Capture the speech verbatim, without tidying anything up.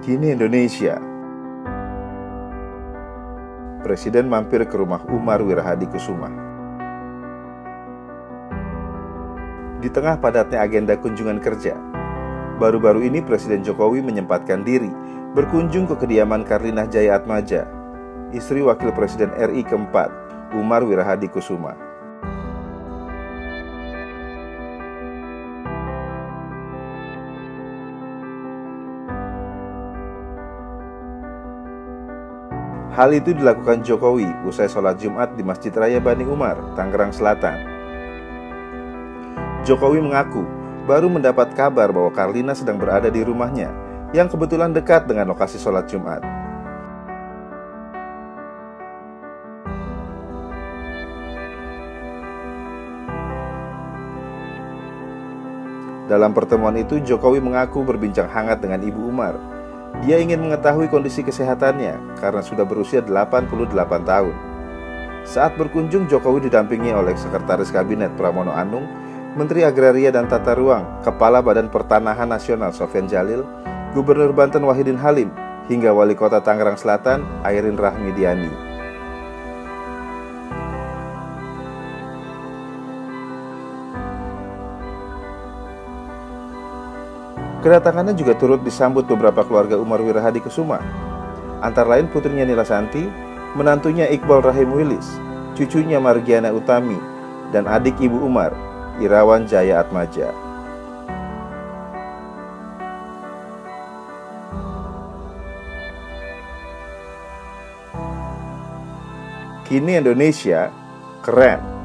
Kini Indonesia. Presiden mampir ke rumah Umar Wirahadikusuma. Di tengah padatnya agenda kunjungan kerja, baru-baru ini Presiden Jokowi menyempatkan diri berkunjung ke kediaman Karlinah Jaya-Atmaja, istri Wakil Presiden R I keempat, Umar Wirahadikusuma. Hal itu dilakukan Jokowi usai sholat Jumat di Masjid Raya Bani Umar, Tangerang Selatan. Jokowi mengaku baru mendapat kabar bahwa Karlinah sedang berada di rumahnya yang kebetulan dekat dengan lokasi sholat Jumat. Dalam pertemuan itu, Jokowi mengaku berbincang hangat dengan Ibu Umar. Dia ingin mengetahui kondisi kesehatannya karena sudah berusia delapan puluh delapan tahun. Saat berkunjung, Jokowi didampingi oleh Sekretaris Kabinet Pramono Anung, Menteri Agraria dan Tata Ruang, Kepala Badan Pertanahan Nasional Sofyan Djalil, Gubernur Banten Wahidin Halim, hingga Wali Kota Tangerang Selatan Airin Rahmidiani. Kedatangannya juga turut disambut beberapa keluarga Umar Wirahadikusuma, antara lain putrinya Nila Santi, menantunya Iqbal Rahim Wilis, cucunya Margiana Utami, dan adik Ibu Umar, Irawan Jaya-Atmaja. Kini Indonesia keren.